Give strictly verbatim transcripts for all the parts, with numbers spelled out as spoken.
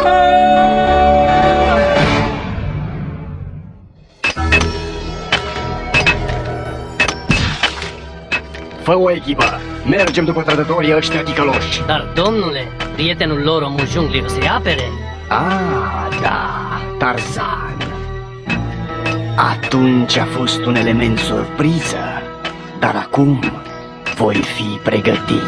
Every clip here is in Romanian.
Fă o echipă! Mergem după trădătorii ăștia ticăloși! Dar, domnule, prietenul lor, omul junglei, o să-i apere? Ah, da, Tarzan. Atunci a fost un element surpriză, dar acum voi fi pregătit.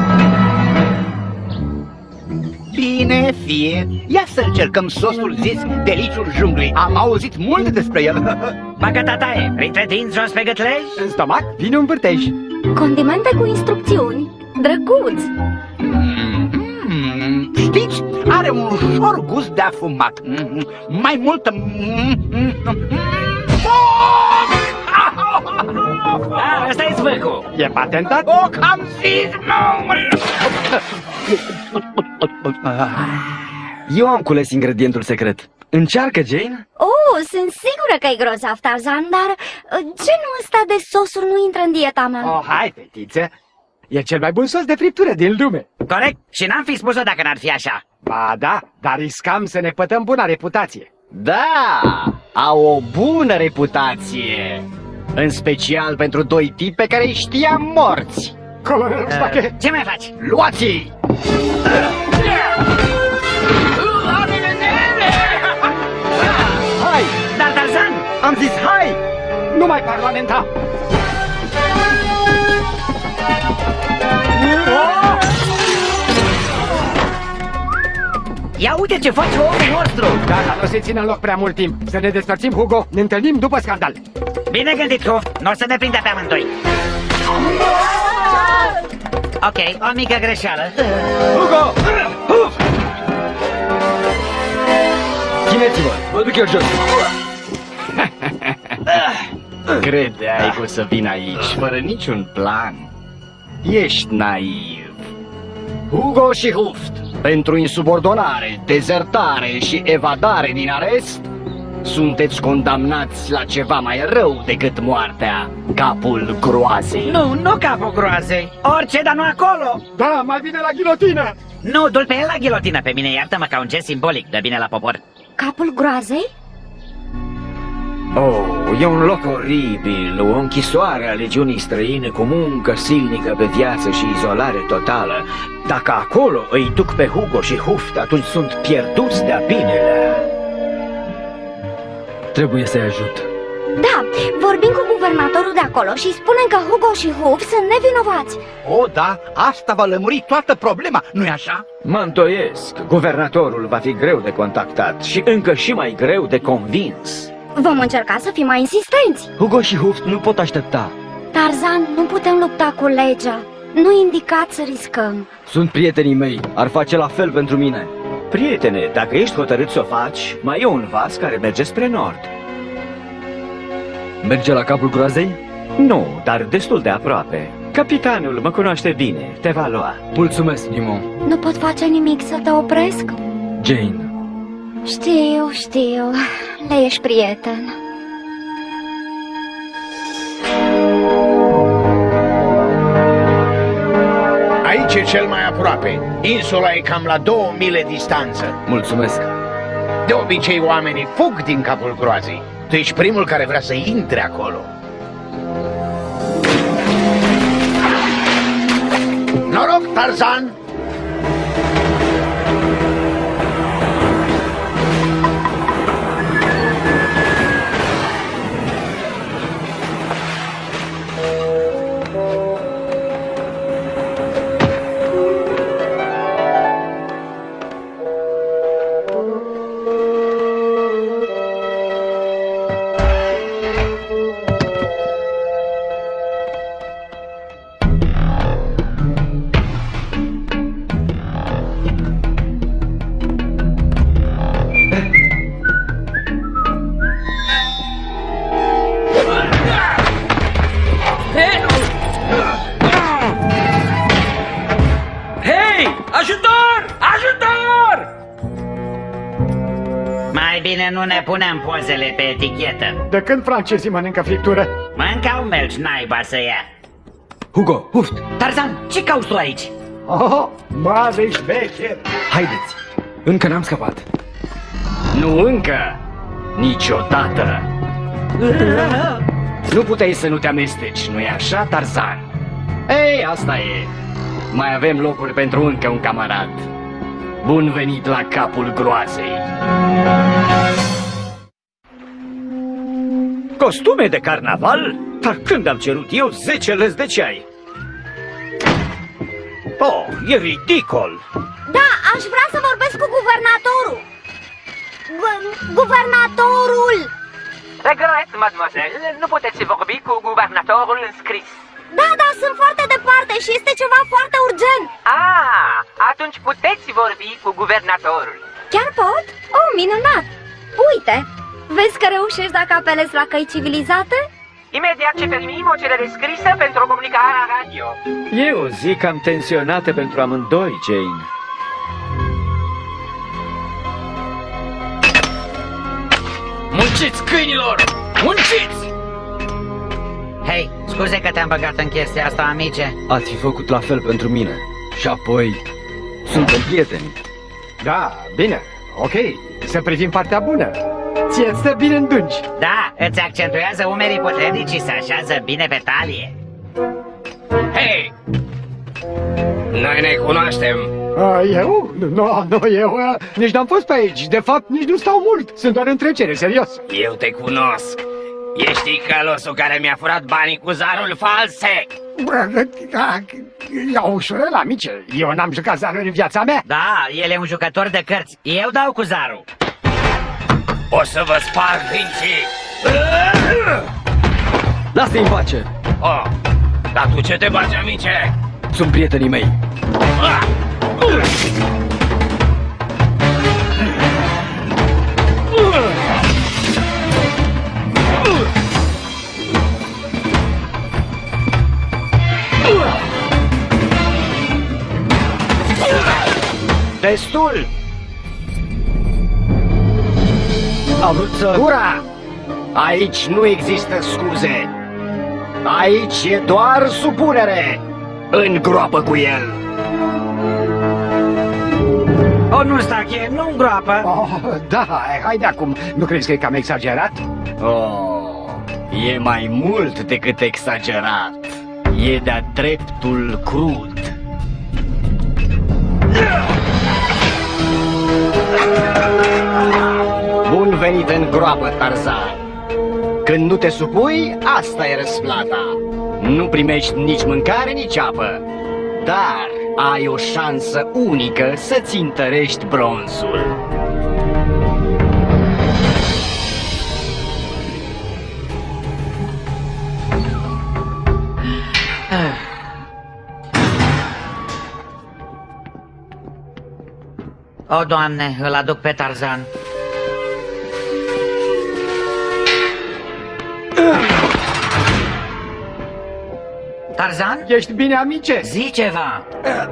Bine, fie. Ia să încercăm sosul zis deliciul junglei. Am auzit mult despre el. Bagă tataie, printre dinți jos pe gâtlej? În stomac vine un vârtej. Condimente cu instrucțiuni. Drăguț. Mm, știți, are un ușor gust de afumat. Mm, mai multă... Mm, Da, ăsta e zvârcul. E patentat? O, am zis, Eu am cules ingredientul secret. Încearcă, Jane? Oh, sunt sigură că e grozav, Tarzan, dar uh, genul ăsta de sosuri nu intră în dieta mea. Oh, hai, fetiță. E cel mai bun sos de friptură din lume. Corect? Și n-am fi spus-o dacă n-ar fi așa. Ba da, dar riscam să ne pătăm buna reputație. Da, au o bună reputație. În special pentru doi tipi pe care îi știam morți. Colonel uh, Ce mai faci? Luați-i! Hai! Dar Tarzan! Am zis hai! Nu mai parlamenta! Ia uite ce face omul nostru! Da, dar nu se ține în loc prea mult timp. Să ne despărțim, Hugo. Ne întâlnim după scandal. Bine gândit, Huft. Nu o să ne prindă pe amândoi. Ok, o mică greșeală. Hugo! Huft! Țineți-vă, mă duc eu jos. Credeai că o să vin aici fără niciun plan? Ești naiv. Hugo și Huft, pentru insubordonare, dezertare și evadare din arest, sunteți condamnați la ceva mai rău decât moartea, capul groazei. Nu, nu capul groazei. Orice, dar nu acolo. Da, mai bine la ghilotină. Nu, du-l pe el la ghilotină. Pe mine iartă-mă ca un gest simbolic. Dă bine la popor. Capul groazei? Oh, e un loc oribil, o închisoare a legiunii străine cu muncă silnică pe viață și izolare totală. Dacă acolo îi duc pe Hugo și Huft, atunci sunt pierduți de-a binelea. Trebuie să-i ajut. Da, vorbim cu guvernatorul de acolo și spunem că Hugo și Huft sunt nevinovați. O, da, asta va lămuri toată problema, nu-i așa? Mă întoiesc, guvernatorul va fi greu de contactat și încă și mai greu de convins. Vom încerca să fim mai insistenți. Hugo și Huft nu pot aștepta. Tarzan, nu putem lupta cu legea. Nu indicat să riscăm. Sunt prietenii mei, ar face la fel pentru mine. Prietene, dacă ești hotărât să o faci, mai e un vas care merge spre nord. Merge la capul groazei? Nu, dar destul de aproape. Capitanul mă cunoaște bine, te va lua. Mulțumesc, Dumont. Nu pot face nimic să te opresc? Jane. Știu, știu, le ești prieten. Aici e cel mai aproape. Insula e cam la două mile distanță. Mulțumesc. De obicei oamenii fug din capul groazei. Tu ești primul care vrea să intre acolo. Noroc, Tarzan! Nu ne punem pozele pe etichetă. De când francezii mănâncă friptură? Mâncau melci, naiba să ia. Hugo, Huft! Tarzan, ce cauți tu aici? Oh, mare șmecher! Haideți! Încă n-am scăpat. Nu încă, niciodată. Nu puteai să nu te amesteci, nu-i așa, Tarzan? Ei, asta e. Mai avem locuri pentru încă un camarad. Bun venit la capul groazei. Costume de carnaval? Dar când am cerut eu zece lăzi de ceai? Oh, e ridicol! Da, aș vrea să vorbesc cu guvernatorul. Gu- guvernatorul! Regret, mademoiselle, nu puteți vorbi cu guvernatorul înscris. Da, da, sunt foarte departe și este ceva foarte urgent. Ah, atunci puteți vorbi cu guvernatorul. Chiar pot? Oh, minunat! Uite, vezi că reușești dacă apelezi la căi civilizate? Imediat ce primim o cerere scrisă pentru comunicarea radio. E o zi cam tensionată pentru amândoi, Jane. Munciți, câinilor! Munciți! Hei, scuze că te-am băgat în chestia asta, amice. Ați fi făcut la fel pentru mine. Și apoi, suntem prieteni. Da, bine, ok, să privim partea bună. Ție-ți stă bine în dungi. Da, îți accentuează umerii puternici și se așează bine pe talie. Hei! Noi ne cunoaștem. A, eu? Nu, nu, eu a, nici n-am fost pe aici. De fapt, nici nu stau mult. Sunt doar în trecere, serios. Eu te cunosc. Ești călosul care mi-a furat banii cu zarul false. Bă, ia ușurel, amice. Eu n-am jucat zaruri în viața mea. Da, el e un jucător de cărți. Eu dau cu zarul. O să vă sparg dinții. Lasă-i în pace! Oh, dar tu ce te bagi, amice? Sunt prietenii mei. Destul! Am vrut să... Gura! Aici nu există scuze. Aici e doar supunere. Îngroapă cu el. O, nu, Stache, nu îngroapă. Oh, da, haide acum. Nu crezi că e cam exagerat? Oh, e mai mult decât exagerat. E de-a dreptul crud. Bun venit în groapă, Tarzan. Când nu te supui, asta e răsplata. Nu primești nici mâncare, nici apă. Dar ai o șansă unică să-ți întărești bronzul. O, Doamne, îl aduc pe Tarzan. Tarzan? Ești bine, amice? Zi ceva.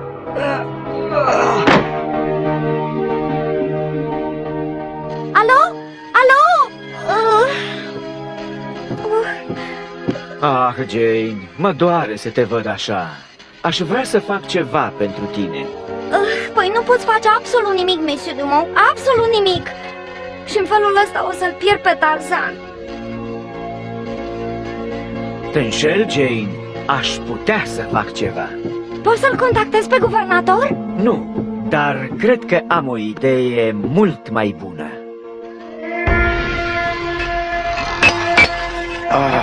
Alo? Alo? Uh, Ah, Jane, mă doare să te văd așa. Aș vrea să fac ceva pentru tine. uh, păi nu poți face absolut nimic, Monsieur Dumont. Absolut nimic. Și în felul ăsta o să-l pierd pe Tarzan. Te înșel, Jane? Aș putea să fac ceva. Poți să-l contactezi pe guvernator? Nu, dar cred că am o idee mult mai bună. Ah.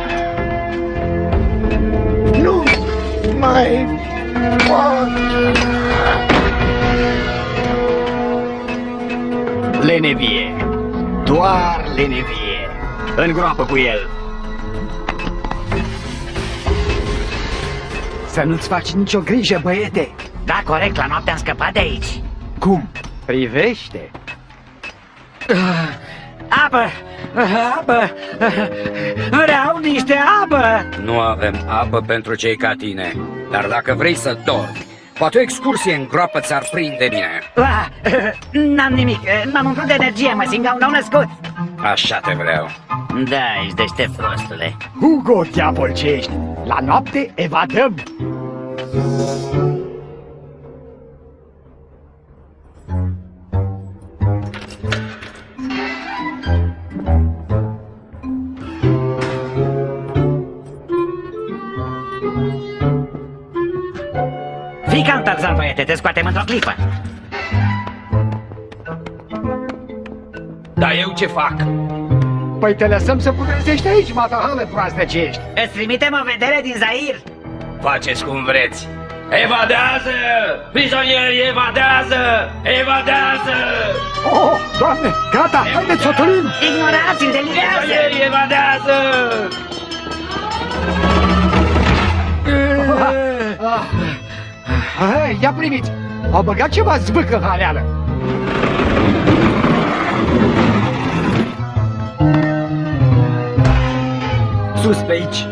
Nu mai pot. Lenevie. Doar lenevie. Îngroapă cu el. Să nu-ți faci nicio grijă, băiete. Da, corect, la noapte am scăpat de aici. Cum? Privește. Apă! Apă! Vreau niște apă! Nu avem apă pentru cei ca tine, dar dacă vrei să dormi, poate o excursie în groapă ți-ar prinde bine. Ah, n-am nimic, m-am umplut de energie, mă simt ca un nou născut. Așa te vreau. Da, ești deștept, prostule. Hugo, diavol ce ești! La noapte evadăm! priete, te scoatem într-o clipă. Dar eu ce fac? Păi te lăsăm să putrezești aici, matahale proastă ce ești. Îți trimitem o vedere din Zair. Faceți cum vreți. Evadează! Prizonieri, evadează! Evadează! Oh, Doamne, gata, haideți să o tălim! Ignorați-l, delirează! Prizonieri, evadează! Hai, ia primiți! Au băgat ceva zvâc în haleală! Sus pe aici!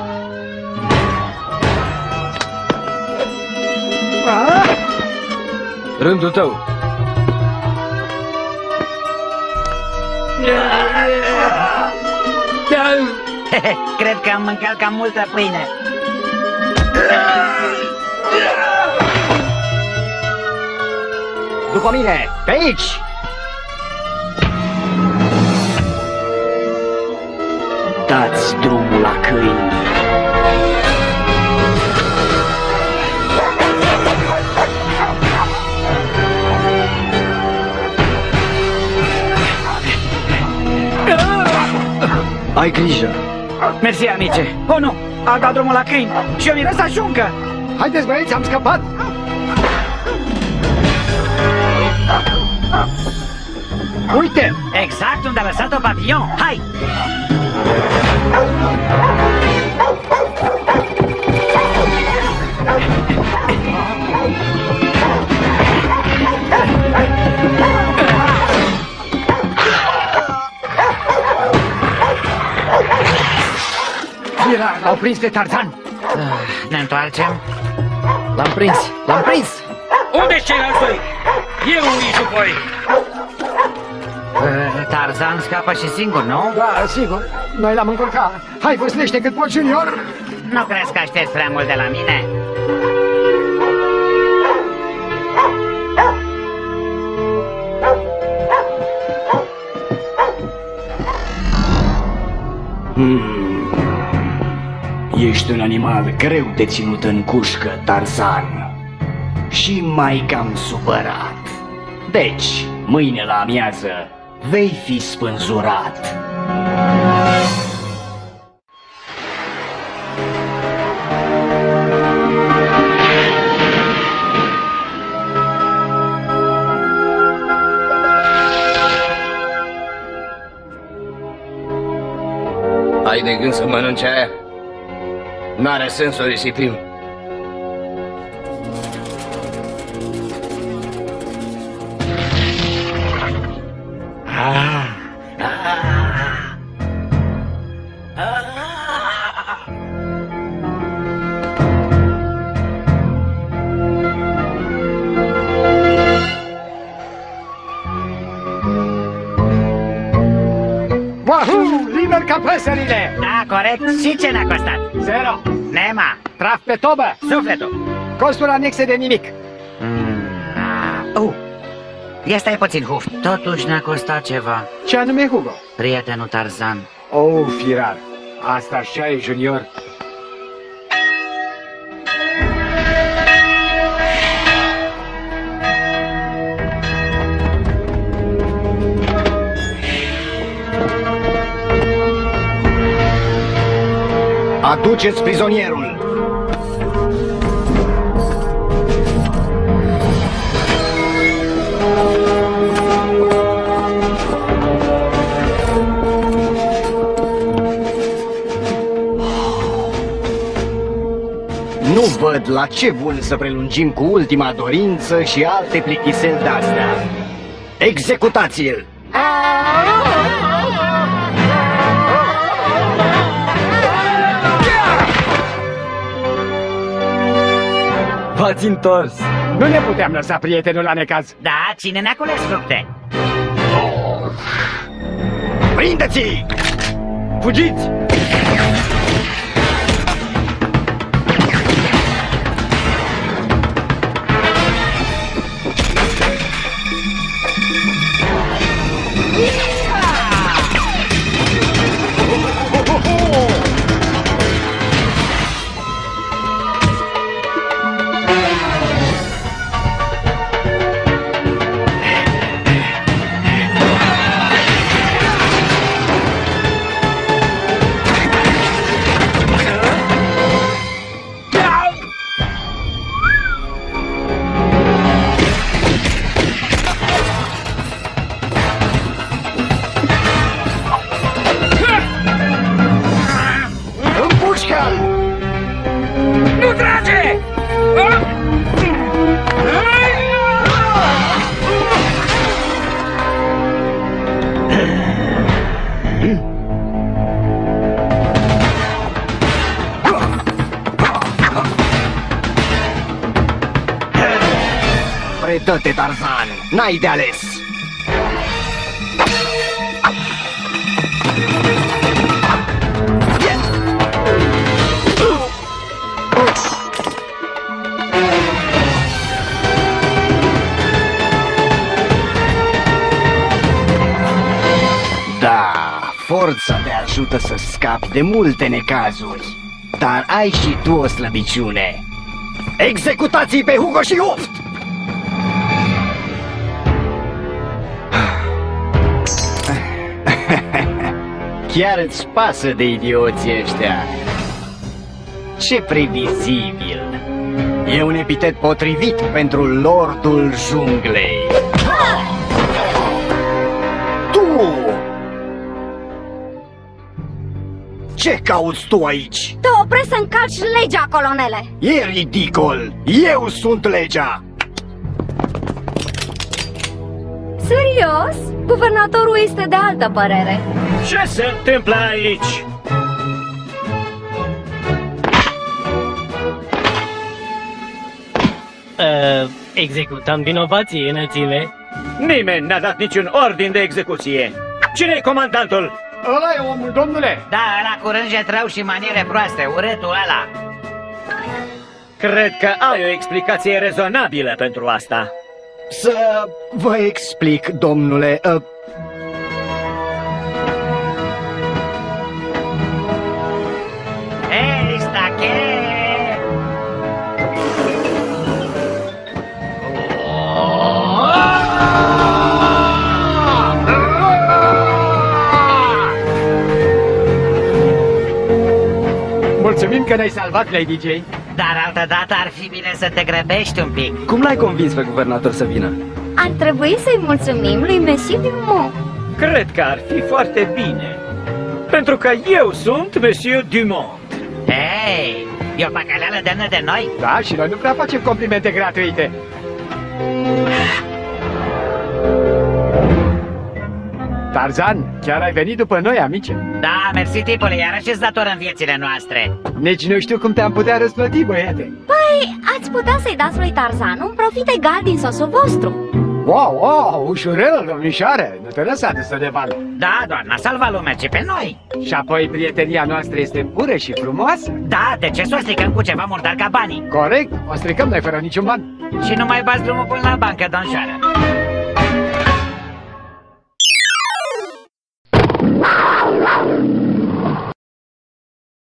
Rândul tău! Cred că am mâncat cam multă pâine. După mine, pe aici! Dați drumul la câini! Ai grijă! Mersi, amice. Oh, nu! A dat drumul la câini și eu mi-era să ajungă. Haideți, băieți, am scăpat! Uite! Exact unde a lăsat-o Papillon. Hai! Mira, l-au prins de Tarzan! Ne întoarcem? L-am prins! L-am prins! Unde-s ceilalți doi? Eu unii și voi! Tarzan scapă și singur, nu? Da, sigur, noi l-am încurcat. Hai, vâslește cât poți, Junior! Nu crezi că aștepți prea mult de la mine? Hmm. Ești un animal greu de ținut în cușcă, Tarzan. Și mai cam supărat. Deci, mâine la amiază vei fi spânzurat. Ai de gând să mănânci aia? N-are sens să o risipim. Ah. Wahoo! Liber ca păsările! Da, corect. Și ce ne-a costat? Zero! Nema. Traf pe tobă! Sufletul. Costuri anexe de nimic! Mm, ah, uh. Ia stai puțin, Huft. Totuși ne-a costat ceva. Ce anume, Hugo? Prietenul Tarzan. Oh, firar! Asta așa e, Junior! Aduceți prizonierul! Nu văd la ce bun să prelungim cu ultima dorință și alte plictiseli de-astea. Executați-l! V-ați întors! Nu ne puteam lăsa prietenul la necaz. Da, cine ne-a cules fructe? Prindeți-i! Fugiți! Dă-te, Tarzan, n-ai de ales. Da, forța te ajută să scapi de multe necazuri, dar ai și tu o slăbiciune. Executați-i pe Hugo și Huft! Chiar îți pasă de idioții ăștia. Ce previzibil! E un epitet potrivit pentru Lordul Junglei. Tu! Ce cauți tu aici? Te opresc să încalci legea, colonele! E ridicol! Eu sunt legea! Serios? Guvernatorul este de altă părere. Ce se întâmplă aici? Uh, executăm vinovații, înălțime. Nimeni n-a dat niciun ordin de execuție. Cine-i comandantul? Ăla e omul, domnule! Da, ăla cu rânge trău și maniere proaste, urâtul ăla. Cred că ai o explicație rezonabilă pentru asta. Să vă explic, domnule. Uh... Ei, stache! Mulțumim că ne-ai salvat, Lady J. Dar altă dată ar fi bine să te grăbești un pic. Cum l-ai convins pe guvernator să vină? Ar trebui să-i mulțumim lui Monsieur Dumont. Cred că ar fi foarte bine. Pentru că eu sunt Monsieur Dumont. Hei, e o păcăleală demnă de noi? Da, și noi nu prea facem complimente gratuite. Tarzan, chiar ai venit după noi, amice? Da, mersi, tipule, iarăși îți dator în viețile noastre. Nici nu știu cum te-am putea răsplăti, băiete. Păi, ați putea să-i dați lui Tarzan un profit egal din sosul vostru. Wow, wow, ușurel, domnișoare, nu te lăsa de să de bani. Da, doar n-a salvat lumea, ci pe noi. Și apoi prietenia noastră este pură și frumoasă? Da, de ce să o stricăm cu ceva murdar ca banii? Corect, o stricăm noi fără niciun ban. Și nu mai bați drumul până la bancă, domnișoară.